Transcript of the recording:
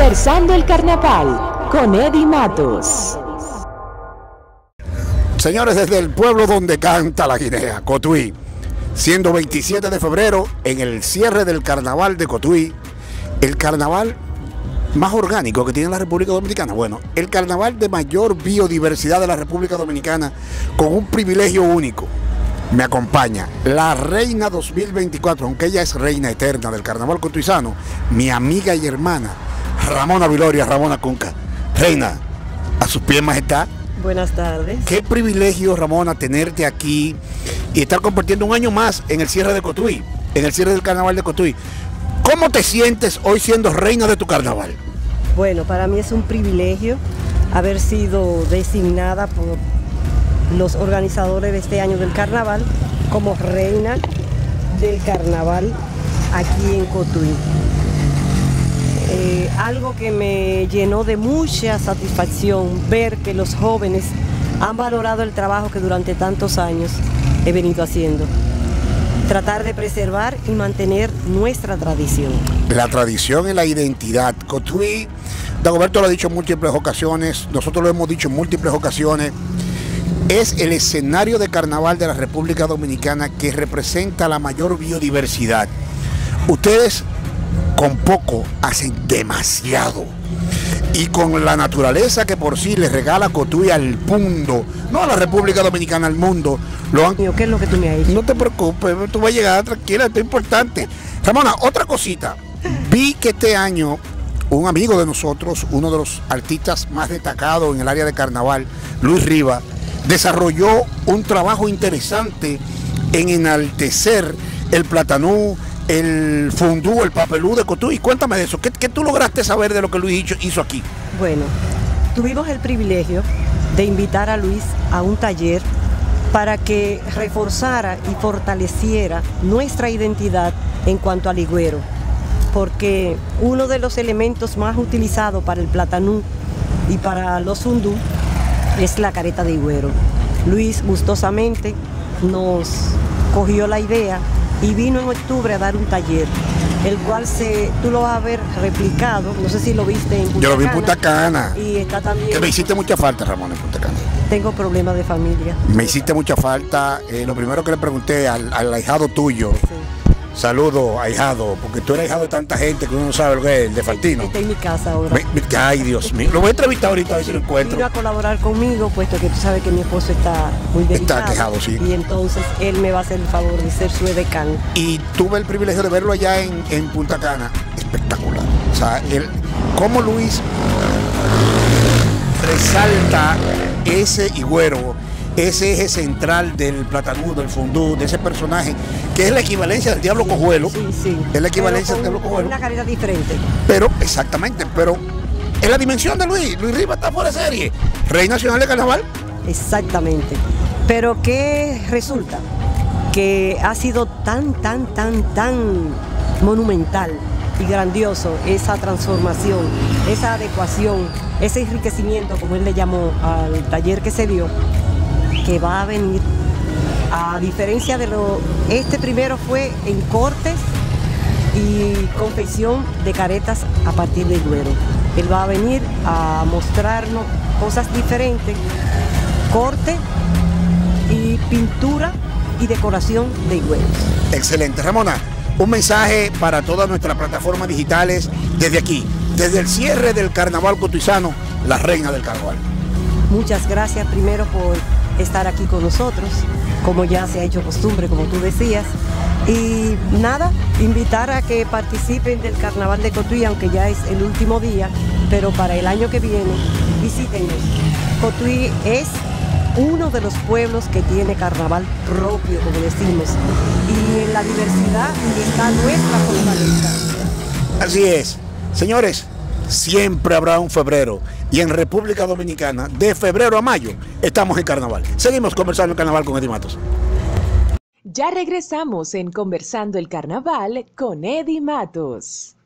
Conversando el Carnaval con Eddie Matos. Señores, desde el pueblo donde canta la guinea, Cotuí, siendo 27 de febrero, en el cierre del carnaval de Cotuí, el carnaval más orgánico que tiene la República Dominicana. Bueno, el carnaval de mayor biodiversidad de la República Dominicana, con un privilegio único. Me acompaña la reina 2024, aunque ella es reina eterna del carnaval cotuizano, mi amiga y hermana, Ramona Viloria, Ramona Cunca. Reina, a sus pies majestad. Buenas tardes. Qué privilegio, Ramona, tenerte aquí y estar compartiendo un año más en el cierre de Cotuí, en el cierre del carnaval de Cotuí. ¿Cómo te sientes hoy siendo reina de tu carnaval? Bueno, para mí es un privilegio haber sido designada por los organizadores de este año del carnaval como reina del carnaval aquí en Cotuí. Algo que me llenó de mucha satisfacción ver que los jóvenes han valorado el trabajo que durante tantos años he venido haciendo. Tratar de preservar y mantener nuestra tradición. La tradición y la identidad. Cotuí, Dagoberto lo ha dicho en múltiples ocasiones, nosotros lo hemos dicho en múltiples ocasiones, es el escenario de carnaval de la República Dominicana que representa la mayor biodiversidad. Ustedes con poco hacen demasiado. Y con la naturaleza que por sí les regala Cotuí al mundo, no a la República Dominicana, al mundo, lo han... ¿Qué es lo que tú me has dicho? No te preocupes, tú vas a llegar tranquila, esto es importante. Ramona, otra cosita. Vi que este año un amigo de nosotros, uno de los artistas más destacados en el área de carnaval, Luis Riva, desarrolló un trabajo interesante en enaltecer el platanú, el fundú, el papelú de Cotuí. Cuéntame de eso. ¿Qué tú lograste saber de lo que Luis hizo aquí? Bueno, tuvimos el privilegio de invitar a Luis a un taller para que reforzara y fortaleciera nuestra identidad en cuanto al higüero, porque uno de los elementos más utilizados para el platanú y para los fundú es la careta de higüero. Luis gustosamente nos cogió la idea y vino en octubre a dar un taller, el cual tú lo vas a ver replicado, no sé si lo viste en Punta Cana. Yo lo vi en Punta Cana. Y está también... Que me hiciste mucha falta, Ramón, en Punta Cana. Tengo problemas de familia. Me hiciste mucha falta. Lo primero que le pregunté al ahijado tuyo, sí. Saludo, ahijado, porque tú eres ahijado de tanta gente que uno no sabe lo que es, el de Faltino. Está en mi casa ahora. Ay, Dios mío. Lo voy a entrevistar ahorita a ver si lo encuentro. Vino a colaborar conmigo, puesto que tú sabes que mi esposo está muy delicado. Está quejado, sí. Y entonces él me va a hacer el favor de ser su edecán. Y tuve el privilegio de verlo allá en Punta Cana. Espectacular. O sea, cómo Luis resalta ese higüero, ese eje central del platanú, del fundú, de ese personaje, que es la equivalencia del Diablo Cojuelo. Sí, sí. Es la equivalencia del Diablo Cojuelo. Una careta diferente. Pero, exactamente, pero es la dimensión de Luis. Luis Riva está fuera de serie. Rey nacional de carnaval. Exactamente. Pero ¿qué resulta? Que ha sido tan monumental y grandioso esa transformación, esa adecuación, ese enriquecimiento, como él le llamó al taller que se dio, que va a venir, a diferencia de este primero fue en cortes y confección de caretas a partir de higüero. Él va a venir a mostrarnos cosas diferentes, corte y pintura y decoración de higüeros. Excelente. Ramona, un mensaje para todas nuestras plataformas digitales desde aquí, desde el cierre del carnaval cotuizano, la reina del carnaval. Muchas gracias primero por estar aquí con nosotros, como ya se ha hecho costumbre, como tú decías. Y nada, invitar a que participen del carnaval de Cotuí, aunque ya es el último día, pero para el año que viene, visítenos. Cotuí es uno de los pueblos que tiene carnaval propio, como decimos, y en la diversidad está nuestra fortaleza. Así es. Señores, siempre habrá un febrero, y en República Dominicana, de febrero a mayo, estamos en carnaval. Seguimos conversando el carnaval con Eddie Matos. Ya regresamos en Conversando el Carnaval con Eddie Matos.